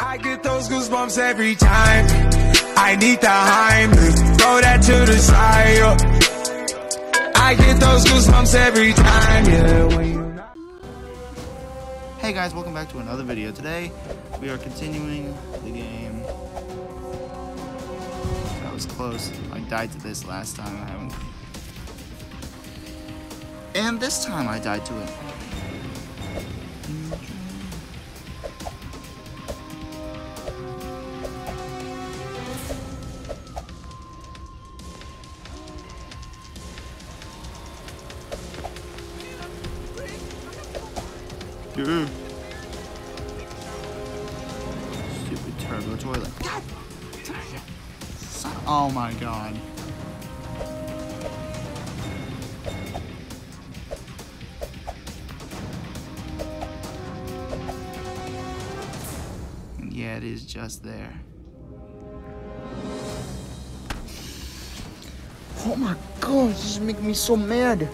I get those goosebumps every time. I need the Heimlich, throw that to the side. I get those goosebumps every time, yeah. When you... Hey guys, welcome back to another video. Today, we are continuing the game. That was close. I died to this last time. And this time I died to it. Dude. Stupid turbo toilet. God. Oh my god. Yeah, it is just there. Oh my god, this is making me so mad.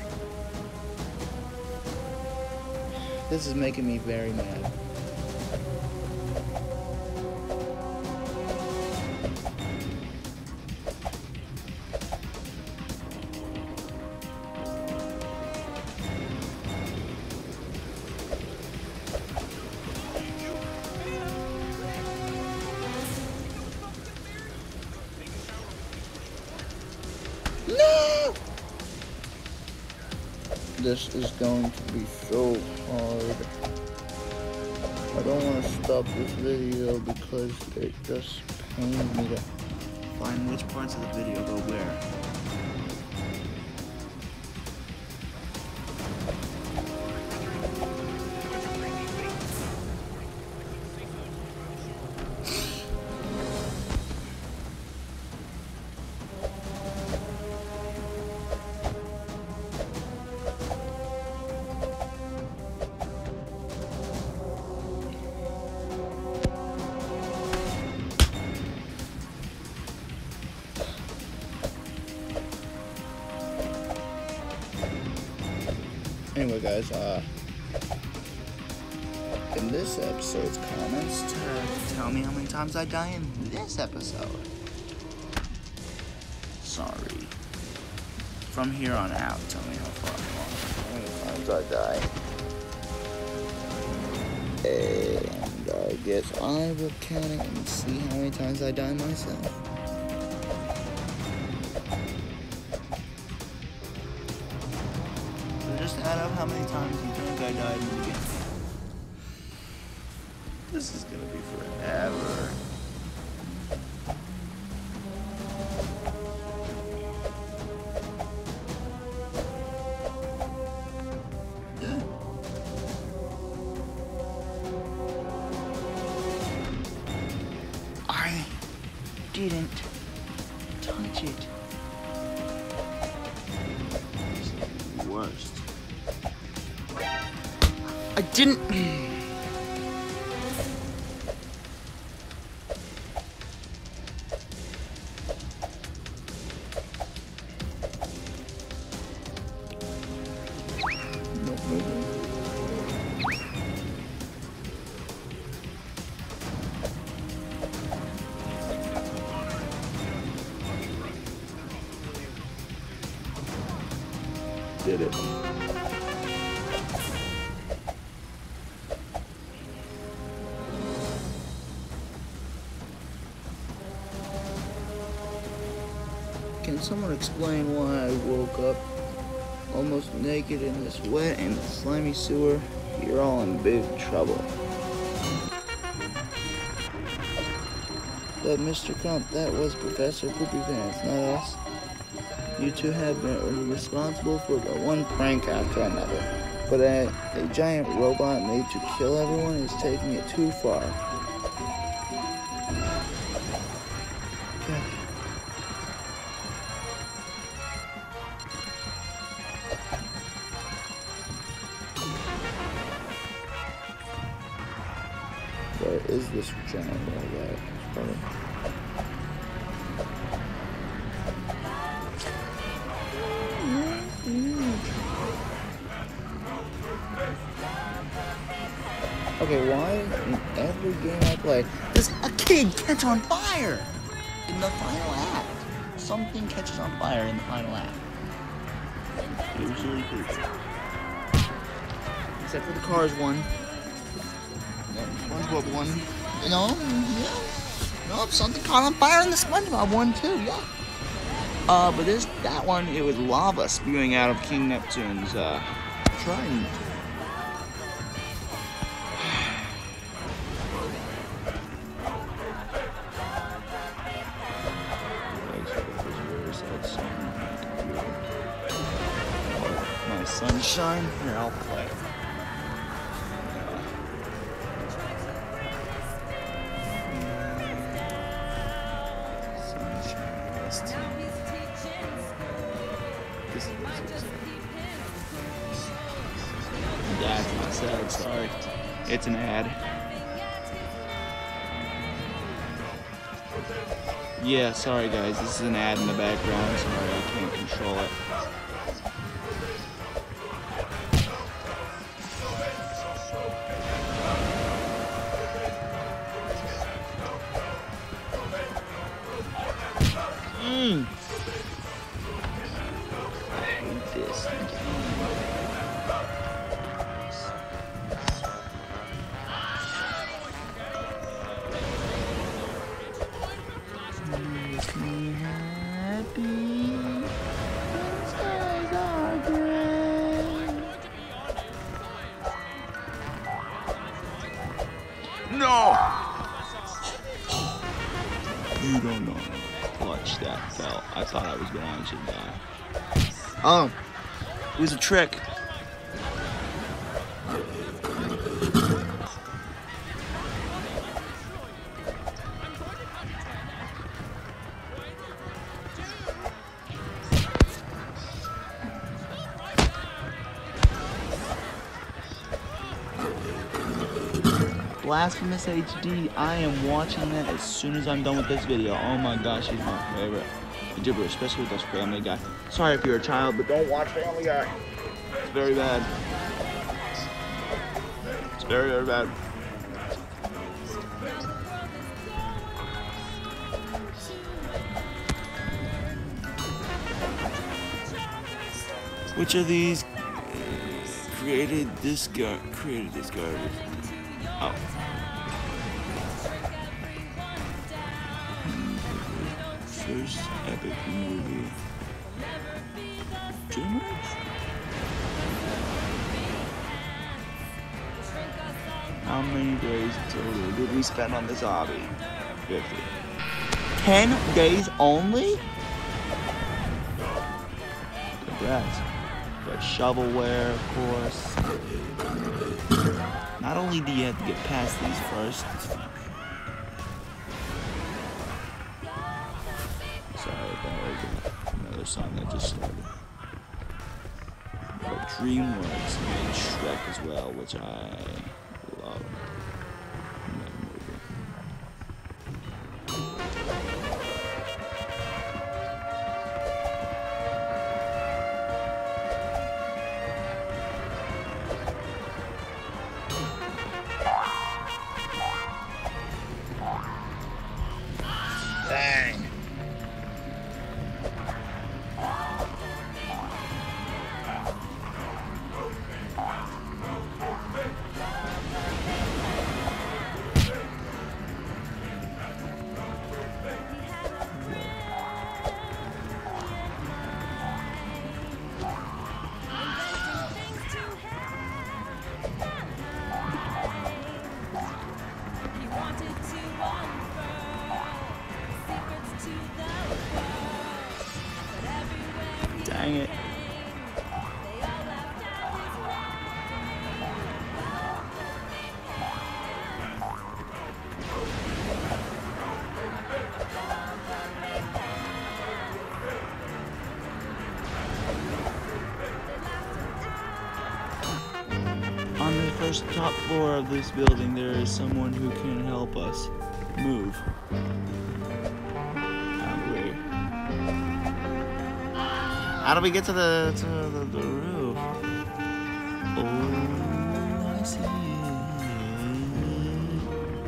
This is making me very mad. No! This is going to be so hard. I don't want to stop this video because it just pains me to find which parts of the video go where. Anyway guys, in this episode's comments, tell me how many times I die in this episode. Sorry. From here on out, tell me how many times I die. And I guess I will count it and see how many times I die myself. Just add up how many times you think I died in the beginning. This is gonna be forever. I didn't touch it. It's the worst. I didn't. Did it. Can someone explain why I woke up almost naked in this wet and slimy sewer? You're all in big trouble. But Mr. Crump, that was Professor Poopy Pants, not us. You two have been responsible for one prank after another. But a giant robot made to kill everyone is taking it too far. Okay. Where is this giant robot? Okay, why in every game I play, there's a kid catch on fire in the final act. Something catches on fire in the final act. It was really creepy. Except for the Cars one. SpongeBob one. You know? Yeah. Nope, something caught on fire in the SpongeBob one too, yeah. But that one, it was lava spewing out of King Neptune's trident. My sunshine, here I'll play. That's not sad, sorry. It's an ad. Yeah, sorry guys, this is an ad in the background. Sorry, I can't control it. I hate this. Makes me happy. The skies are gray. No! You don't know how clutch that felt. I thought I was going to die. Oh, it was a trick. Blasphemous HD, I am watching that as soon as I'm done with this video. Oh my gosh, he's my favorite YouTuber, especially with those Family Guy. Sorry if you're a child, but don't watch Family Guy. It's very bad. It's very, very bad. Which of these created this garbage? Oh. First epic movie. DreamWorks? How many days total did we spend on this hobby? 50. 10 days only? Congrats. Got shovelware, of course. Not only do you have to get past these first. Sorry, that was another song that just started. But DreamWorks made Shrek as well, which I love. Dang. Dang it. On the first top floor of this building, there is someone who can help us move. How do we get to the roof? Oh, I see it.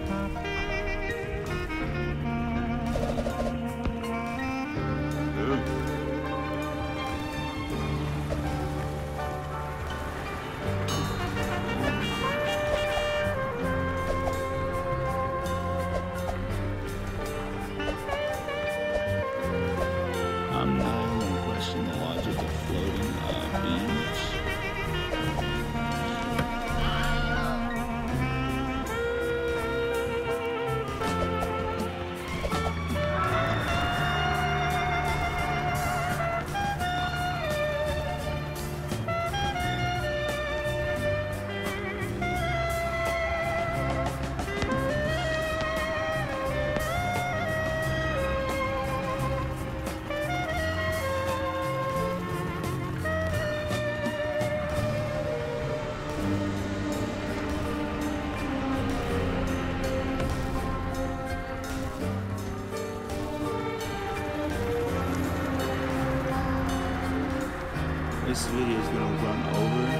this video is gonna run over.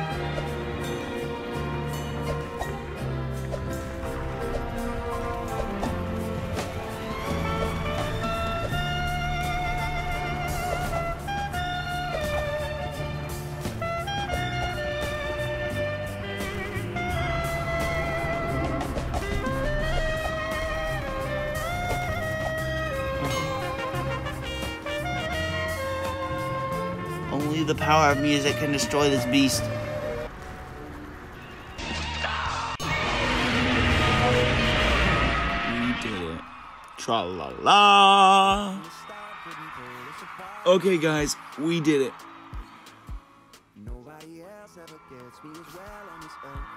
Only the power of music can destroy this beast. We did it. Tra-la-la. Okay, guys, we did it. Nobody else ever gets me as well on this earth.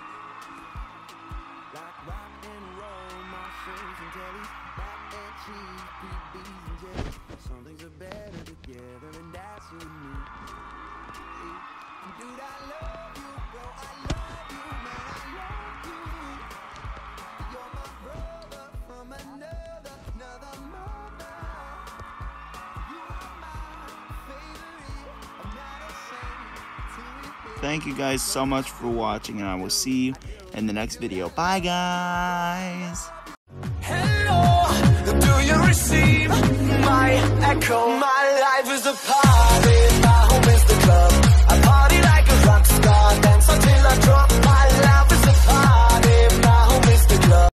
Like rock and roll, mushrooms and jellies, mac and cheese, PBs and jellies. Some things are better together, and that's you and me. Dude, I love you, bro. I love you, man. I love you. You're my brother from another mother. You are my favorite. I'm not ashamed to admit. Thank you guys so much for watching, and I will see you in the next video. Bye, guys. Hello, do you receive my echo? My life is a part